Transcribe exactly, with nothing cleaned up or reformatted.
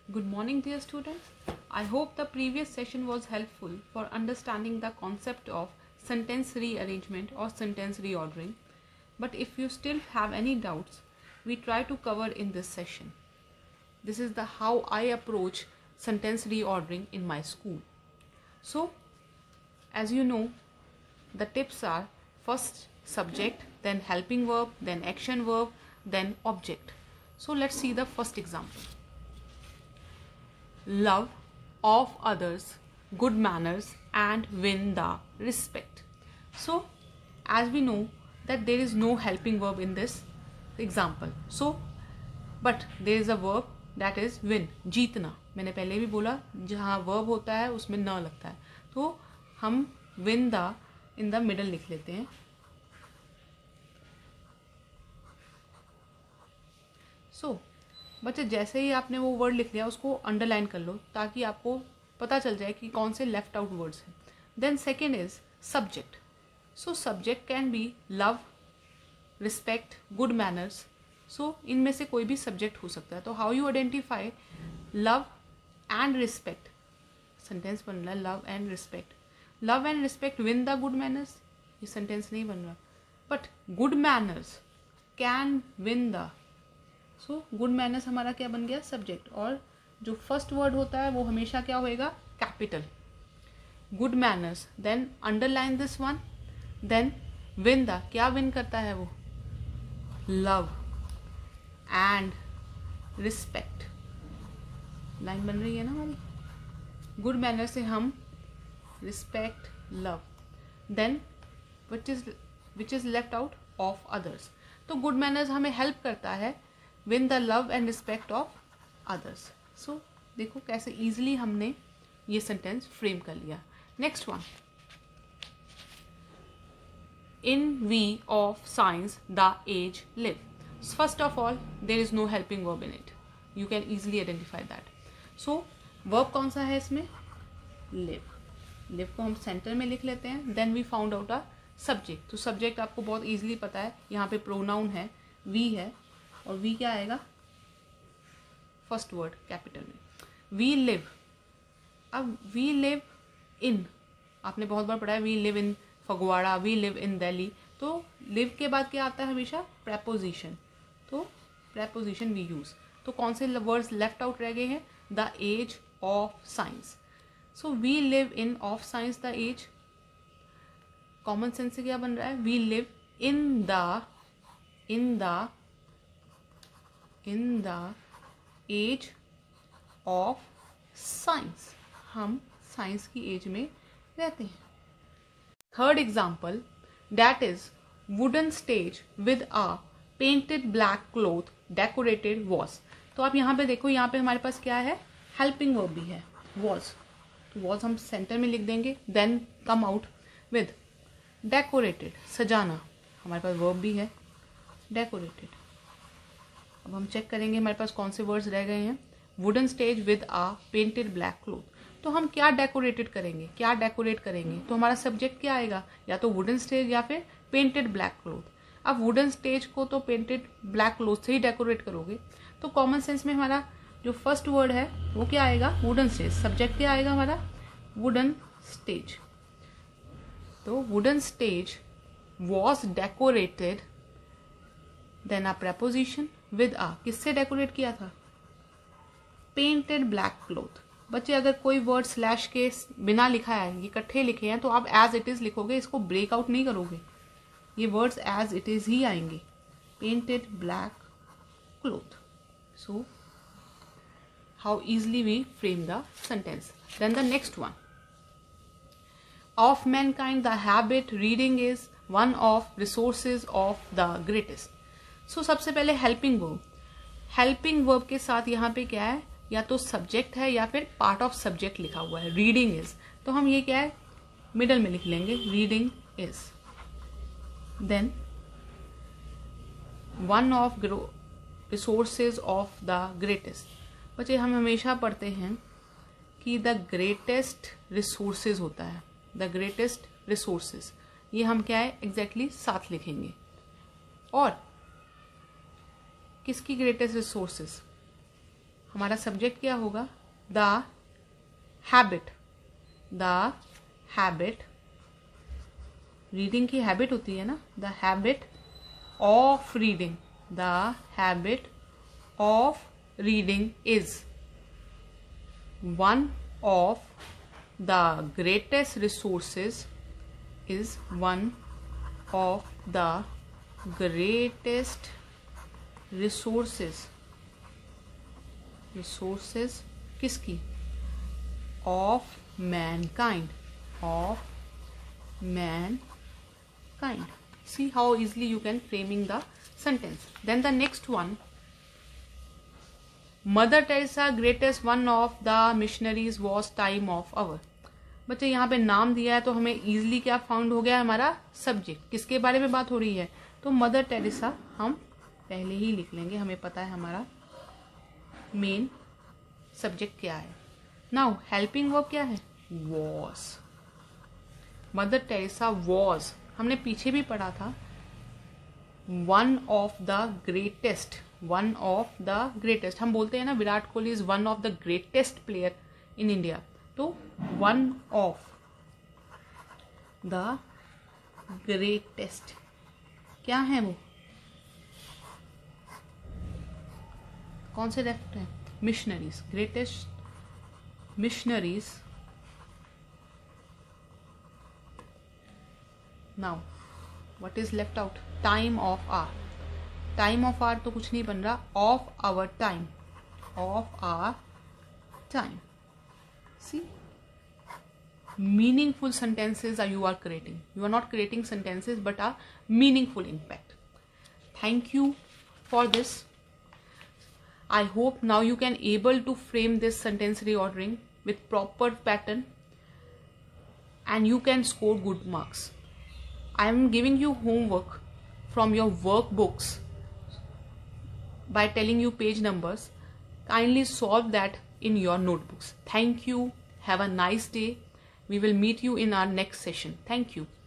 Good morning, dear students. I hope the previous session was helpful for understanding the concept of sentence rearrangement or sentence reordering. But if you still have any doubts, we try to cover in this session. This is the how I approach sentence reordering in my school. So, as you know, the tips are first subject, then helping verb, then action verb, then object. So let's see the first example. Love of others, good manners and win the respect. So as we know that there is no helping verb in this example. So but there is a verb that is win, जीतना. मैंने पहले भी बोला जहाँ verb होता है उसमें न लगता है, तो हम win the in the middle लिख लेते हैं. So बच्चे जैसे ही आपने वो वर्ड लिख लिया उसको अंडरलाइन कर लो ताकि आपको पता चल जाए कि कौन से लेफ्ट आउट वर्ड्स हैं. Then second is subject. So subject can be love, respect, good manners. So इनमें से कोई भी सब्जेक्ट हो सकता है. तो how you identify love and respect. Sentence बन रहा है love and respect. Love and respect win the good manners, ये सेंटेंस नहीं बन रहा. But good manners can win the. So good manners हमारा क्या बन गया, सब्जेक्ट. और जो फर्स्ट वर्ड होता है वो हमेशा क्या होएगा, capital. Good manners, then underline this one, then win the. क्या विन करता है वो, लव एंड रिस्पेक्ट. लाइन बन रही है ना हमारी. गुड मैनर से हम respect, love, then which is which is left out of others. तो गुड मैनर्स हमें हेल्प करता है win the love and respect of others. So देखो कैसे इजीली हमने ये सेंटेंस फ्रेम कर लिया. Next one, in we of science the age live. First of all there is no helping verb in it. You can easily identify that. So verb कौन सा है इसमें, लिव. लिव को हम सेंटर में लिख लेते हैं. Then we found out a subject. तो सब्जेक्ट आपको बहुत ईजिली पता है, यहाँ पे प्रोनाउन है, वी है, और वी क्या आएगा, फर्स्ट वर्ड कैपिटल में. We live. अब वी लिव इन, आपने बहुत बार पढ़ा है we live in Phagwara, we live in Delhi. तो लिव के बाद क्या आता है हमेशा, प्रेपोजिशन. तो प्रेपोजिशन वी यूज. तो कौन से वर्ड्स लेफ्ट आउट रह गए हैं, the age of science. So we live in of science the age. Common sense से क्या बन रहा है, we live in the in the in the age of science. हम साइंस की एज में रहते हैं. Third example, that is wooden stage with a painted black cloth decorated was. तो आप यहाँ पे देखो, यहाँ पे हमारे पास क्या है, हेल्पिंग वर्ब भी है, वॉज. तो वॉज हम सेंटर में लिख देंगे. Then come out with decorated, सजाना. हमारे पास वर्ब भी है, डेकोरेटेड. अब हम चेक करेंगे हमारे पास कौन से वर्ड्स रह गए हैं. Wooden stage with a painted black cloth. तो हम क्या डेकोरेटेड करेंगे, क्या डेकोरेट करेंगे, तो हमारा सब्जेक्ट क्या आएगा, या तो वुडन स्टेज या फिर पेंटेड ब्लैक क्लोथ. अब वुडन स्टेज को तो पेंटेड ब्लैक क्लोथ से ही डेकोरेट करोगे. तो कॉमन सेंस में हमारा जो फर्स्ट वर्ड है वो क्या आएगा, वुडन स्टेज. सब्जेक्ट क्या आएगा हमारा, वुडन स्टेज. तो wooden stage was decorated, then a preposition with a. किससे डेकोरेट किया था, पेंटेड ब्लैक क्लोथ. बच्चे अगर कोई वर्ड स्लैश के बिना लिखा है, ये इकट्ठे लिखे हैं, तो आप एज इट इज लिखोगे, इसको ब्रेक आउट नहीं करोगे. ये वर्ड्स एज इट इज ही आएंगे, painted black cloth. So how easily we frame the sentence. Then the next one, of mankind the habit reading is one of resources of the greatest. So सबसे पहले helping verb. Helping verb के साथ यहाँ पे क्या है, या तो सब्जेक्ट है या फिर पार्ट ऑफ सब्जेक्ट लिखा हुआ है, रीडिंग इज. तो हम ये क्या है, मिडल में लिख लेंगे, reading is. Then one of resources of the greatest. बच्चे हम हमेशा पढ़ते हैं कि द ग्रेटेस्ट रिसोर्सेज होता है, द ग्रेटेस्ट रिसोर्सेज. ये हम क्या है एग्जैक्टली exactly साथ लिखेंगे. और किसकी ग्रेटेस्ट रिसोर्सेज, हमारा सब्जेक्ट क्या होगा? The habit, the habit, reading की हैबिट होती है ना, the habit of reading, the habit of reading is one of the greatest resources, is one of the greatest resources, resources किसकी? of mankind, of mankind. See how easily you can framing the sentence. Then the next one, Mother Teresa greatest one of the missionaries was time of our. बच्चे यहाँ पे नाम दिया है तो हमें easily क्या फाउंड हो गया? हमारा सब्जेक्ट किसके बारे में बात हो रही है? तो मदर टेरेसा हम पहले ही लिख लेंगे, हमें पता है हमारा मेन सब्जेक्ट क्या है. नाउ हेल्पिंग वर्ब क्या है? वॉज. मदर टेरेसा वॉज, हमने पीछे भी पढ़ा था, one of the greatest, one of the greatest. हम बोलते हैं ना Virat Kohli is one of the greatest player in India, तो वन ऑफ द ग्रेटेस्ट क्या है वो? कौन से लेफ्ट है? Missionaries, greatest missionaries. Now what is left out? Time of our. Time of our तो कुछ नहीं बन रहा, of our time, of our time. See, meaningful sentences are you are creating. You are not creating sentences but are meaningful impact. Thank you for this. I hope now you can able to frame this sentence reordering with proper pattern and you can score good marks. I am giving you homework from your workbooks by telling you page numbers. Kindly solve that in your notebooks. Thank you. Have a nice day. We will meet you in our next session. Thank you.